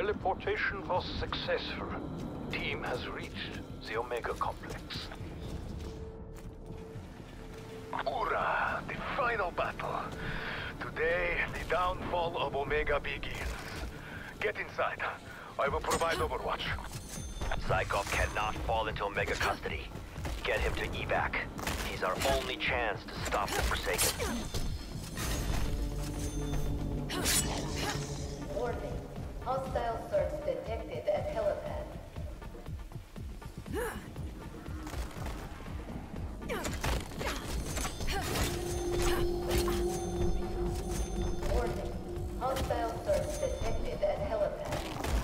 teleportation was successful. Team has reached the Omega Complex. Ura, the final battle. Today, the downfall of Omega begins. Get inside. I will provide overwatch. Zykov cannot fall into Omega custody. Get him to evac. He's our only chance to stop the Forsaken. Warning. Hostile search detected at helipad. Warning. Hostile search detected at helipad.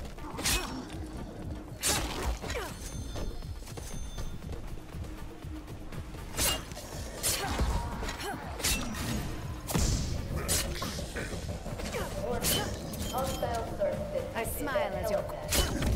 Warning. Hostile search detected I smile at as your helipad.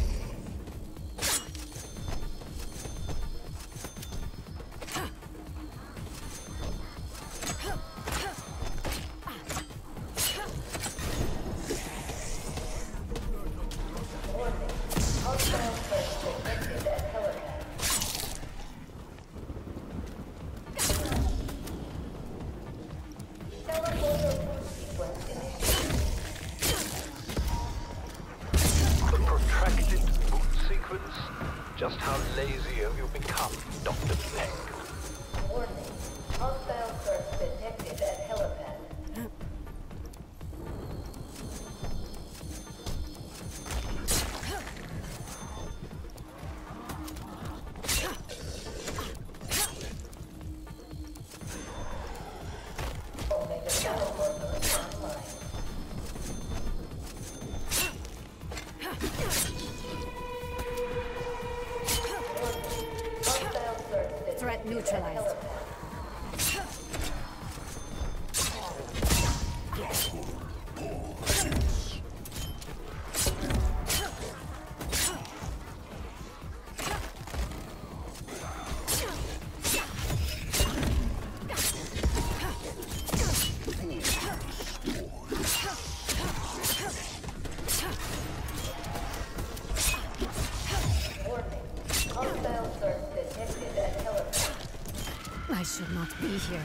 Warning. Hostile search detected at helipad. Teleporter boot sequence initiated. The protracted boot sequence? Just how lazy have you become, Dr. Peng? Warning. Hostile search detected at helipad. Omega teleporter online. Warning. Hostile search detected Threat at neutralized. helipad. Warning. Hostile search detected at helipad. I should not be here.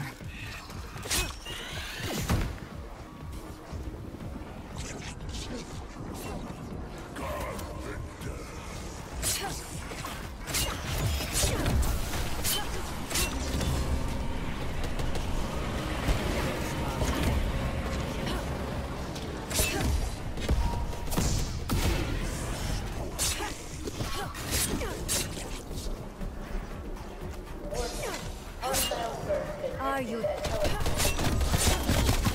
Warning. Hostile search Are detected you- at helipad.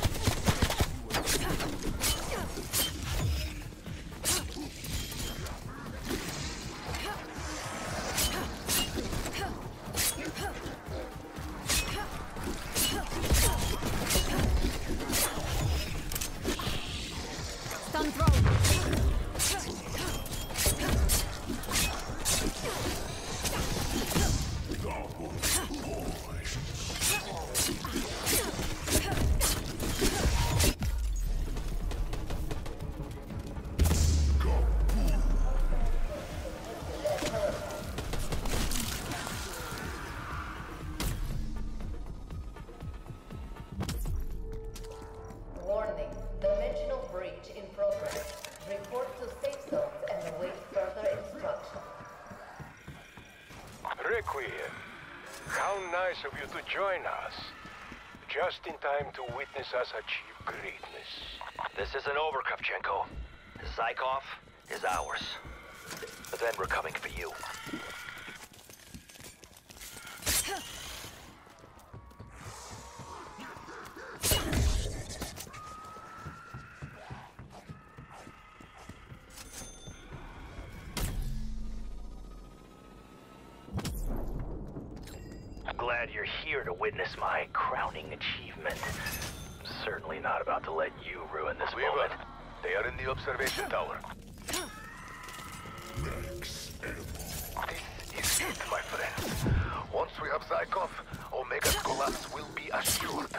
Stun throw! Warning. Dimensional breach in progress. Report to safe zones and await further instruction. Requiem, how nice of you to join us. Just in time to witness us achieve greatness. This isn't over, Kravchenko. Zykov is ours. But then we're coming for you. Glad you're here to witness my crowning achievement. Certainly not about to let you ruin this Weaver, moment. they are in the observation tower. This is it, my friends. Once we have Zykov, Omega's collapse will be assured.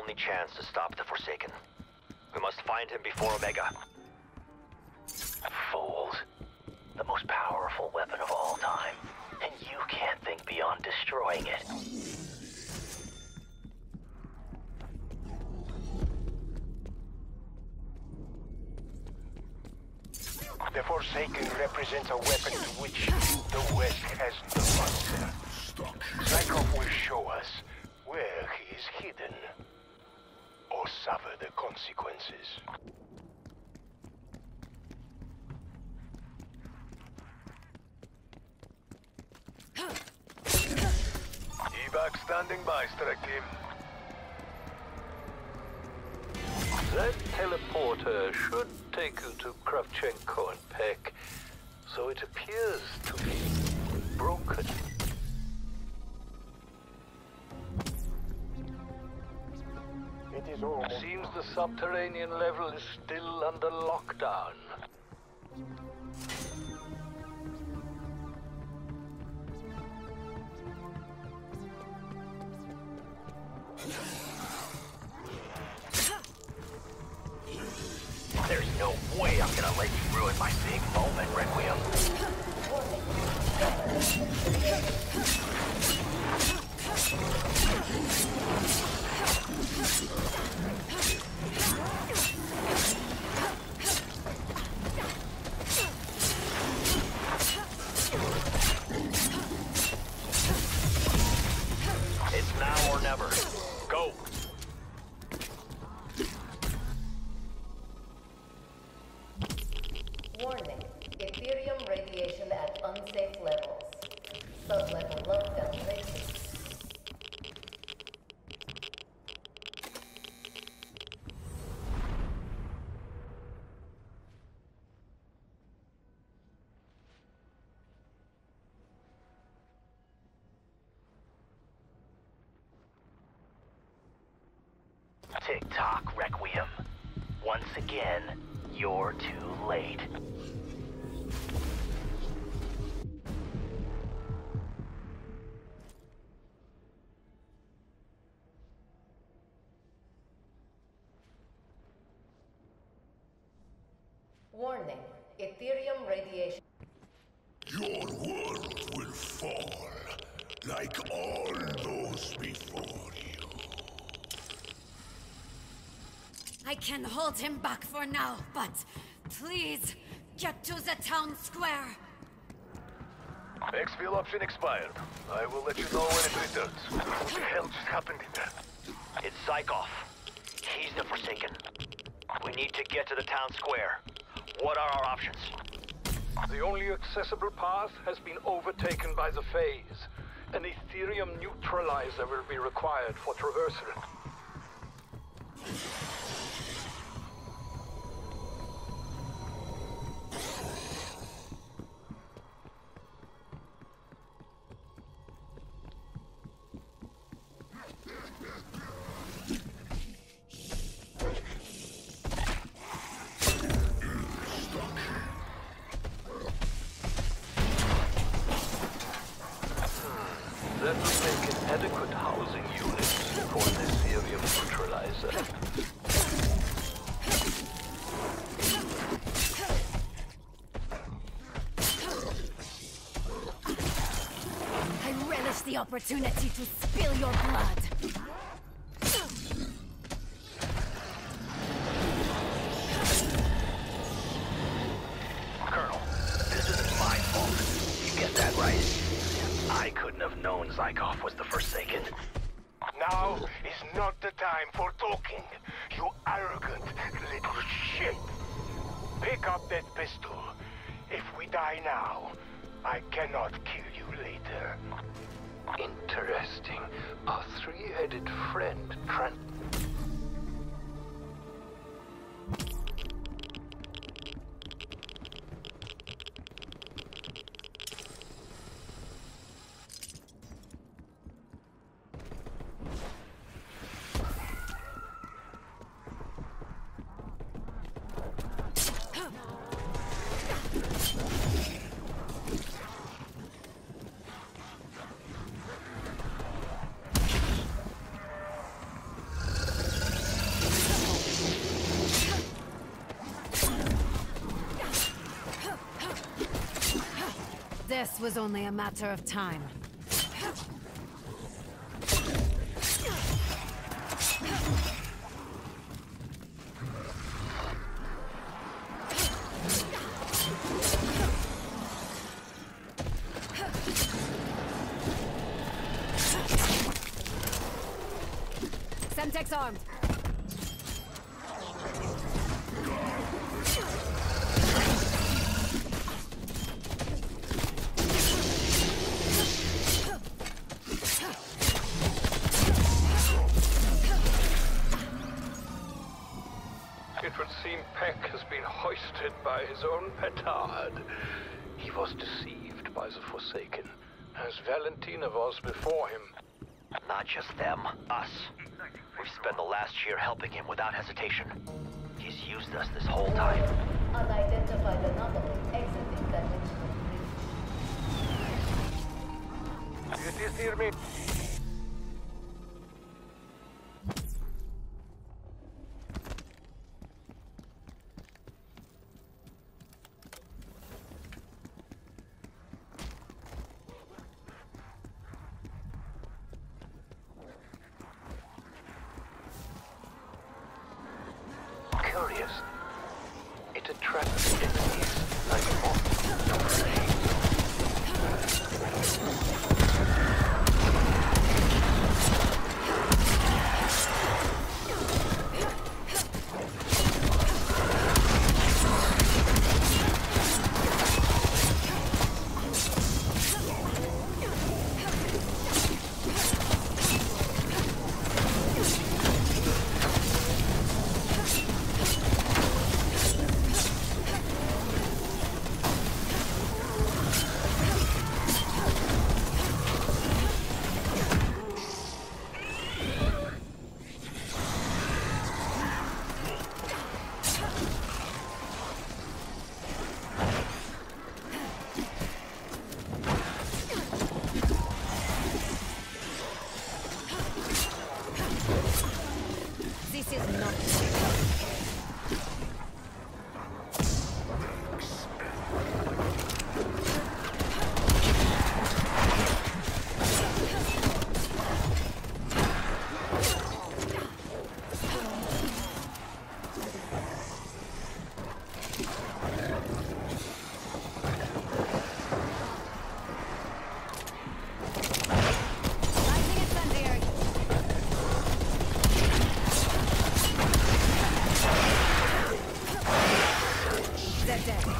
only chance to stop the Forsaken. We must find him before Omega. Fools. The most powerful weapon of all time. And you can't think beyond destroying it. The Forsaken represents a weapon to which the West has no answer. Zykov will show us where he is hidden, or suffer the consequences. Evac standing by, strike team. That teleporter should take you to Kravchenko and Peck, so it appears to be broken. It is all. Seems the subterranean level is still under lockdown. There's no way I'm gonna let you ruin my big moment, Requiem. It's now or never. Go! Warning. Ethereum radiation at unsafe levels. Sub-level lockdown rated. Tick-tock, Requiem. Once again, you're too late. Warning. Ethereum radiation. Your world will fall, like all those before you. I can hold him back for now, but please get to the town square. Exfil option expired. I will let you know when it returns. What the hell just happened in there? It's Zykov. He's the Forsaken. We need to get to the town square. What are our options? The only accessible path has been overtaken by the phase. An Ethereum neutralizer will be required for traversal. That will make an adequate housing unit for an Ethereum neutralizer. I relish the opportunity to spill your blood. Colonel, this isn't my fault. You get that right? I couldn't have known Zykov was the Forsaken. Now is not the time for talking, you arrogant little shit. Pick up that pistol. If we die now, I cannot kill you later. Interesting. Our three-headed friend This was only a matter of time. Semtex armed. It would seem Peck has been hoisted by his own petard. He was deceived by the Forsaken, as Valentina was before him. Not just them, us. We've spent the last year helping him without hesitation. He's used us this whole time. Unidentified anomaly exiting dimensional breach. You did hear me? Curious. It attracts enemies like moths to flame. This is not. Lightning incendiary. Dead.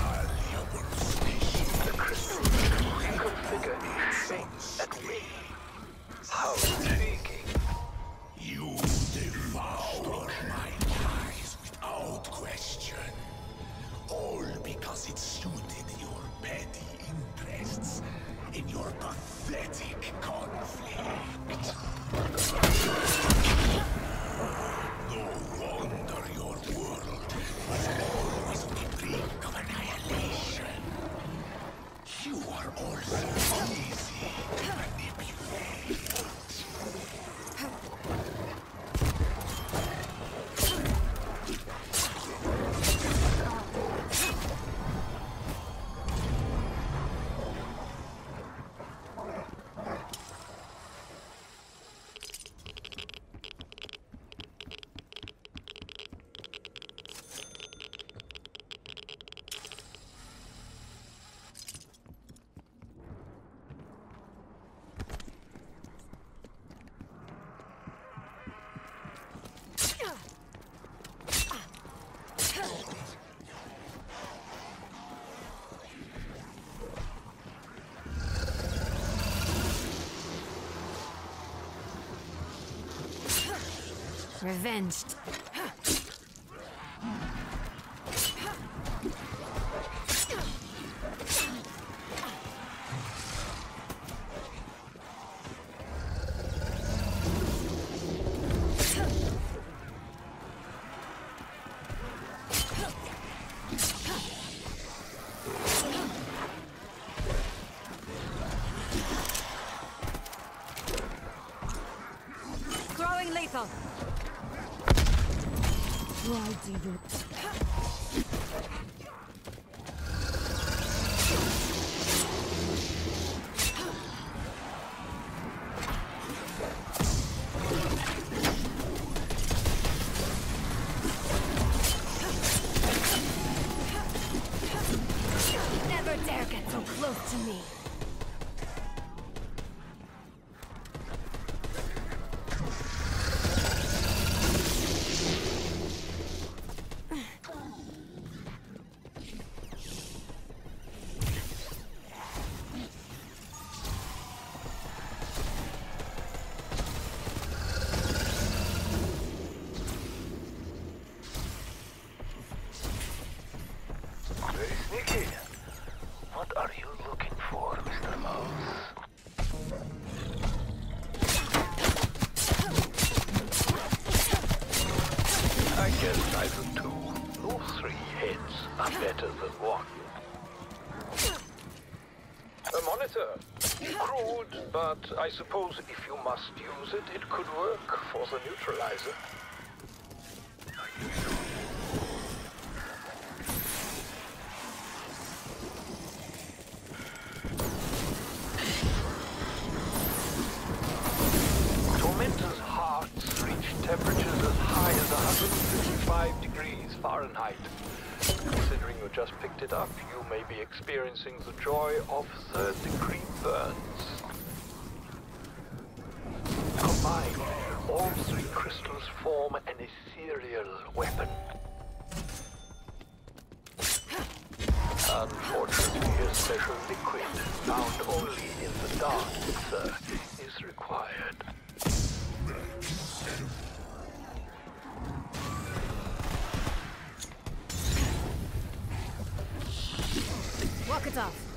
The crystal reconfigure each shape and wing. How intriguing. You devour my eyes without question. All because it suited your petty interests in your pathetic conflict. No wonder your world was always on the brink of annihilation. You are all so easy to manipulate. Revenged. Throwing lethal. Why do you... to me. Very sneaky. What are you looking for, Mr. Mouse? I guess either two or three heads are better than one. A monitor. Crude, but I suppose if you must use it, it could work for the neutralizer. Tormentor's hearts reach temperatures as high as 155 degrees Fahrenheit. Considering you just picked it up, you may be experiencing the joy of third-degree burns. Combined, all three crystals form an ethereal weapon. Unfortunately, a special liquid found only in the dark ether is required. Walk it off.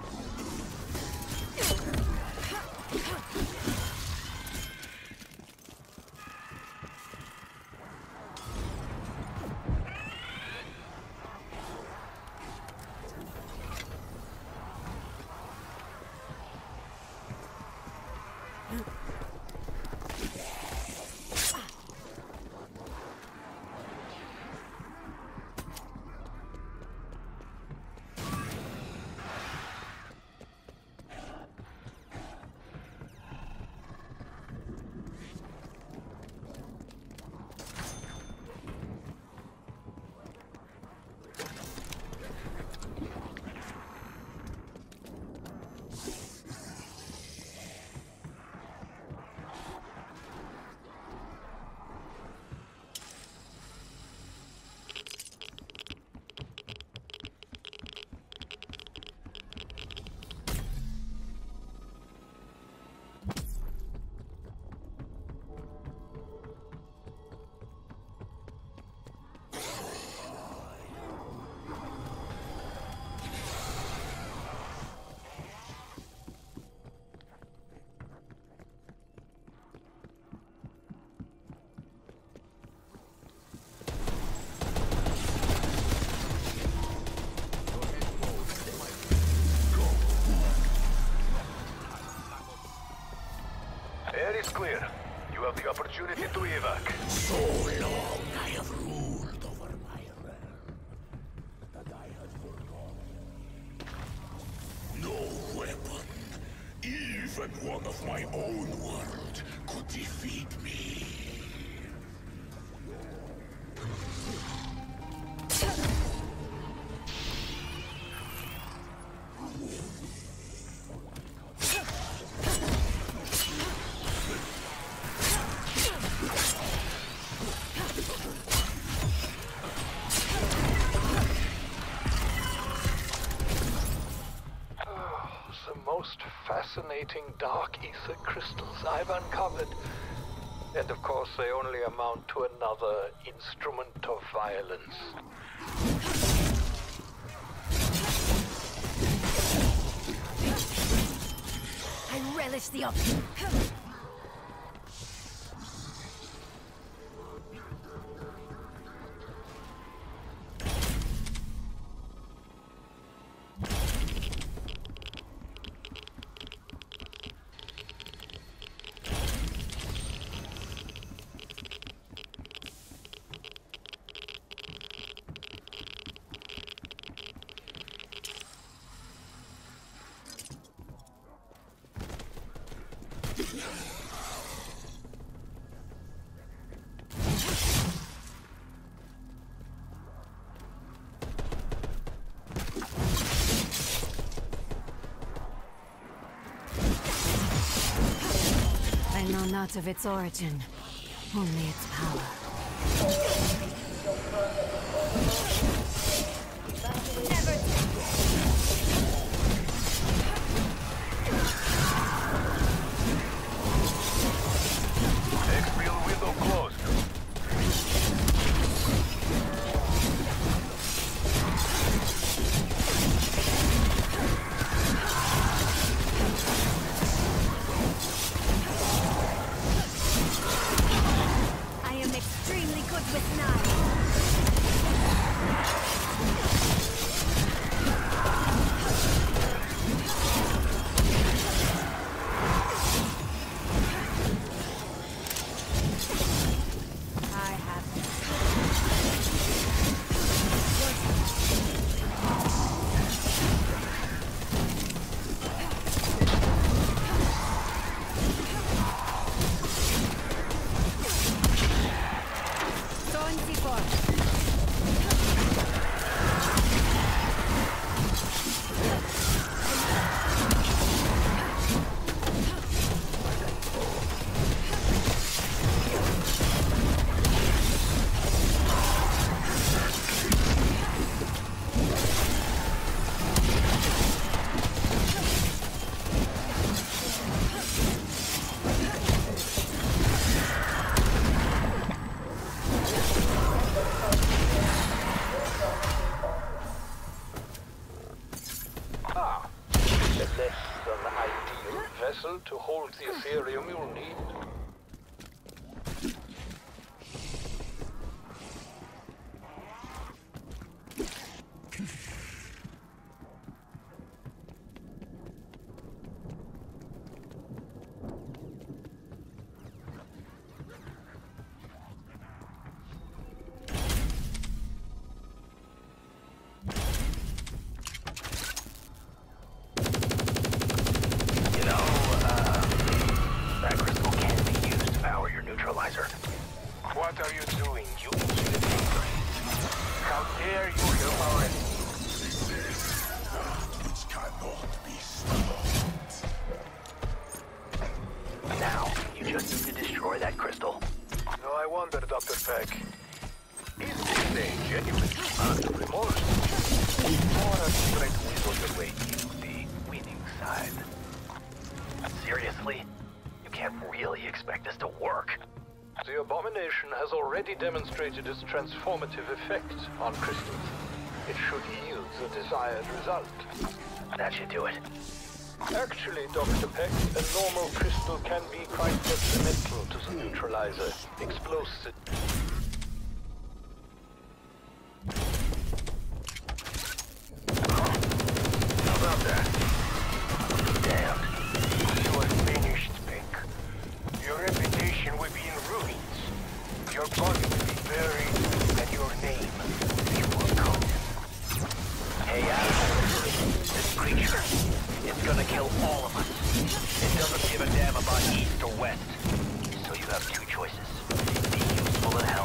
Air is clear. You have the opportunity to evac. So long I have ruled over my realm that I had forgotten. No weapon, even one of my own world, could defeat me. Most fascinating dark ether crystals I've uncovered. And of course, they only amount to another instrument of violence. I relish the option. not of its origin, only its power. Never Exfil window closed. I am extremely good with knives. I have Thorn C4. Ah, a less than ideal vessel to hold the Ethereum you'll need. You know, that crystal can be used to power your neutralizer. What are you doing, you insolent hypocrite? How dare you help our enemy? It cannot be stopped. Now, you just need to destroy that crystal. No, I wonder, Dr. Peck. Is this a genuine act of remorse? Or are you trying to whistle your way into the winning side? Seriously? You can't really expect this to work. The abomination has already demonstrated its transformative effect on crystals. It should yield the desired result. That should do it. Actually, Dr. Peck, a normal crystal can be quite detrimental to the neutralizer. Explosive. How about that? Damn. You are finished, Peck. Your reputation will be in ruins. Your body will be buried, and your name will come. Hey, this creature, it's gonna kill all of us. It doesn't give a damn about east or west. So you have two choices. Be useful and help.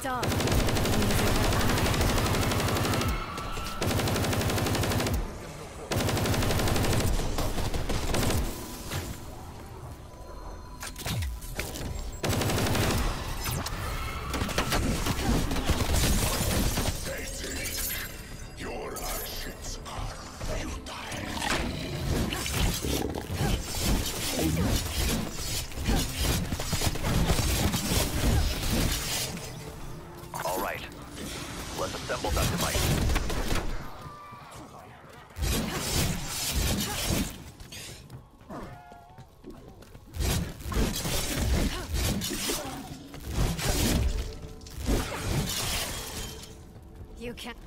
star. These are her eyes. Your actions are futile. All right. Let's assemble that device. You can.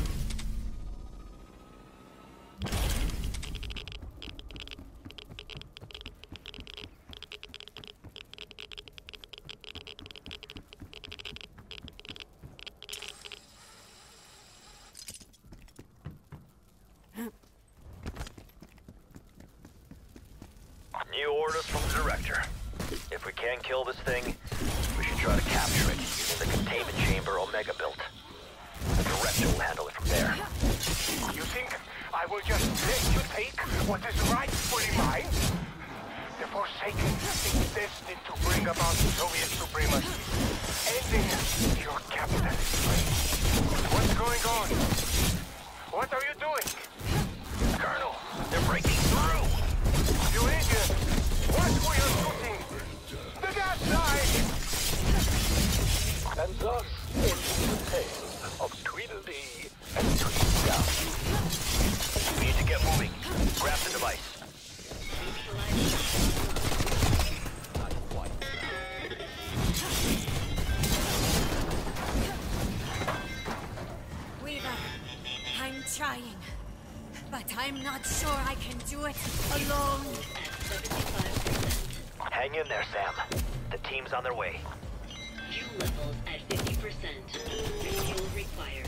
New orders from the director. If we can't kill this thing, we should try to capture it using the containment chamber Omega built. The director will handle it from there. You think I will just let you take what is rightfully mine? The Forsaken is destined to bring about Soviet supremacy, ending your capitalist reign. What's going on? What are you doing? Colonel, they're breaking through! You idiot! What were you shooting? The gas line! And thus ends the tale of Tweedledee and Tweedledum. We need to get moving. Grab the device. Weaver, I'm trying. But I'm not sure I can do it alone. Hang in there, Sam. The team's on their way. Fuel levels at 50%. Refuel required.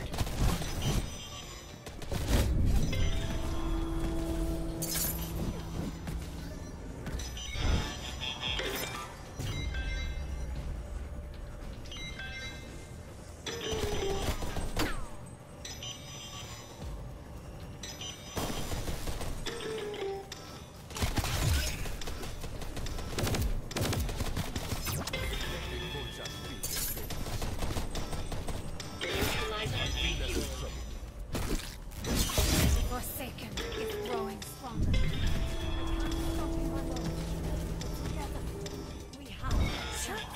Forsaken is growing stronger. I can't stop him alone. Together, we have a chance.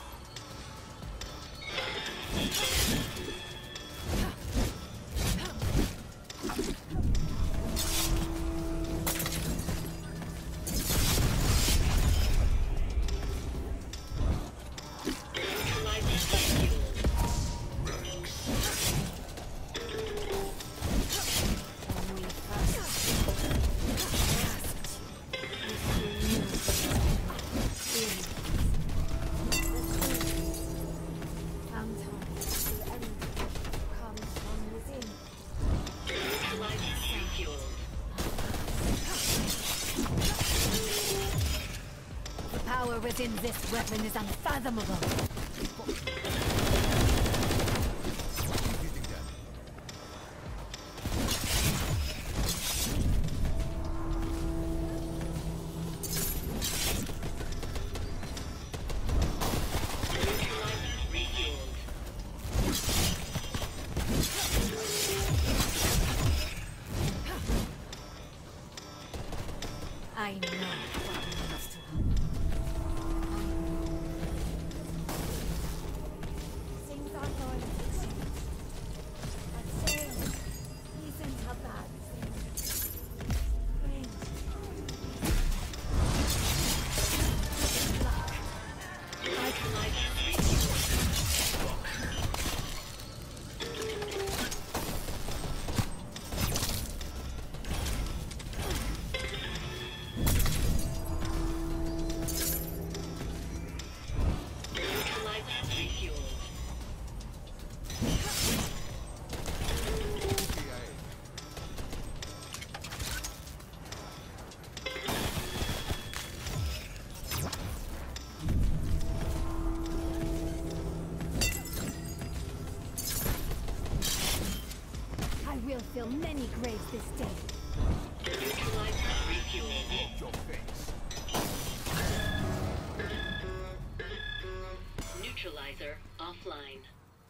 The power within this weapon is unfathomable. I know what needs to happen. Things are going to change. That change isn't a bad thing. Change. Good luck. many graves this day. Neutralizer refueled. Neutralizer offline.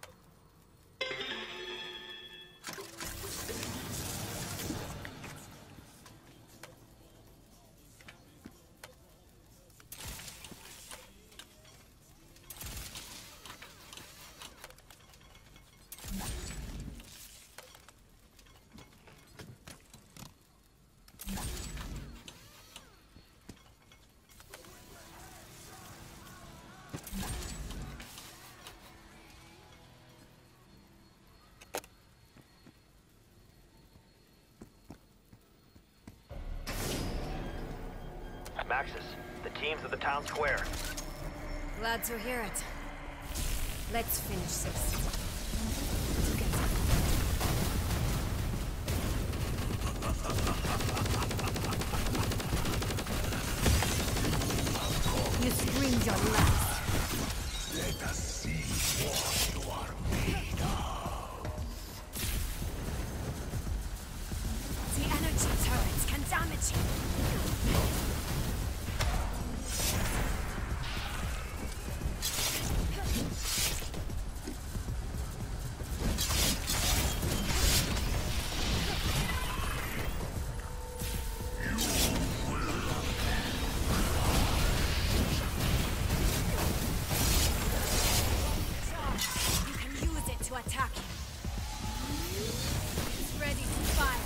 Maxis, the team's at the town square. Glad to hear it. Let's finish this. Together. You screamed your last. Let us see what you are made of. The energy turrets can damage you. Attack him. It's ready to fire.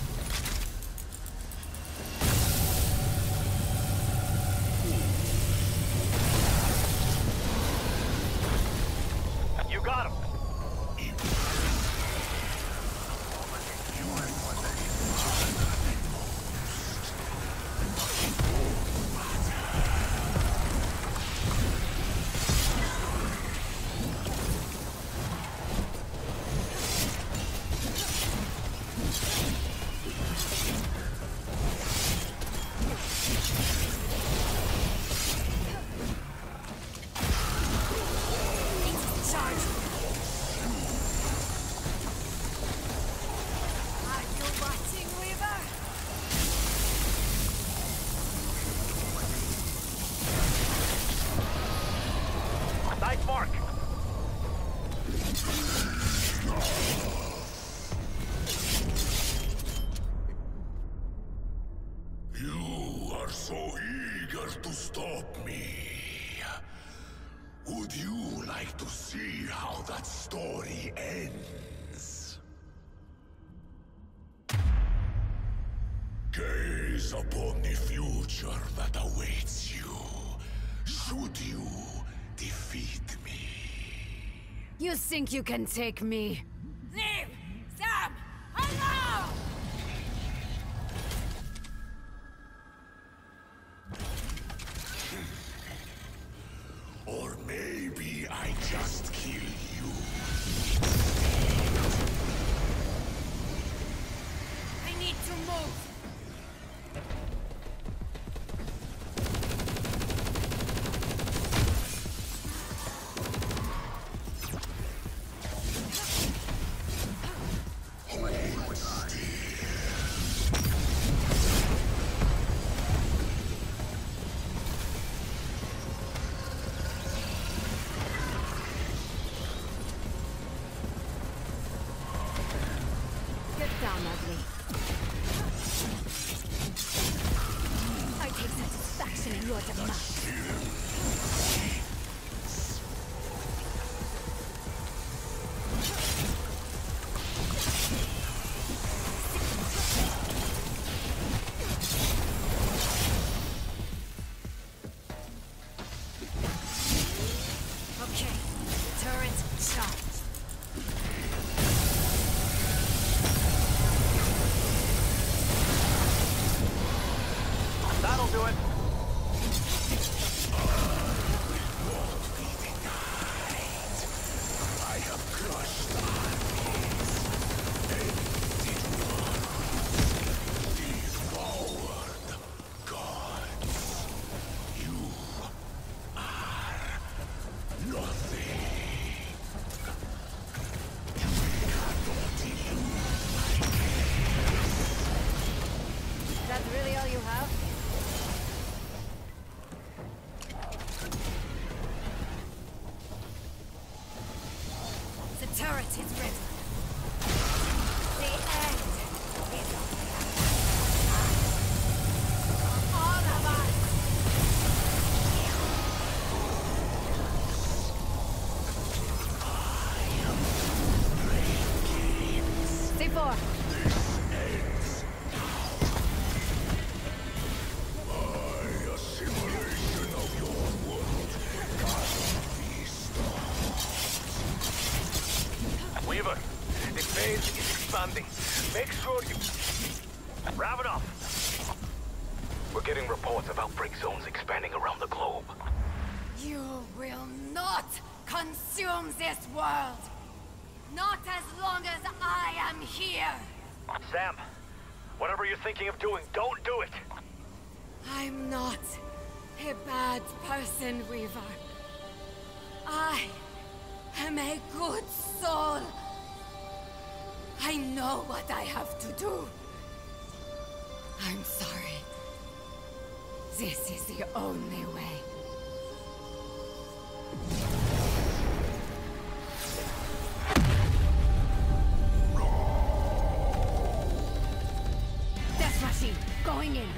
You got him. Nice mark. You are so eager to stop me. Would you like to see how that story ends? Gaze upon the future that awaits you, should you defeat me. You think you can take me? Leave! Sam! Hello! Or maybe I just kill you. I need to move! Down, ugly. I take satisfaction in your demise. Okay, turret charged. That'll do it. I have crushed armies, emptied worlds, devoured gods. You are nothing. You cannot elude my gaze. Wrap it up. We're getting reports of outbreak zones expanding around the globe. You will not consume this world! Not as long as I am here! Sam, whatever you're thinking of doing, don't do it! I'm not a bad person, Weaver. I am a good soul. I know what I have to do. I'm sorry. This is the only way. Death machine, going in.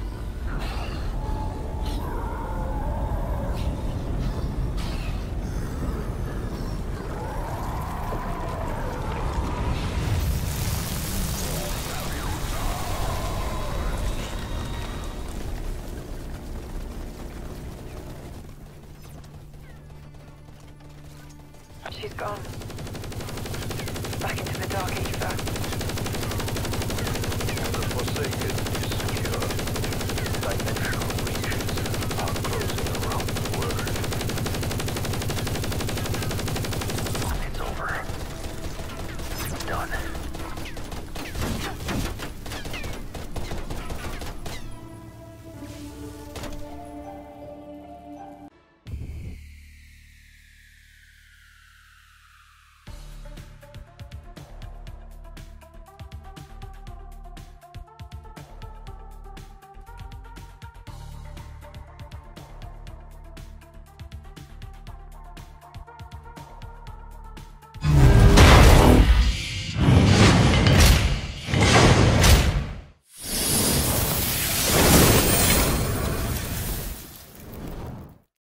She's gone. Back into the dark ether.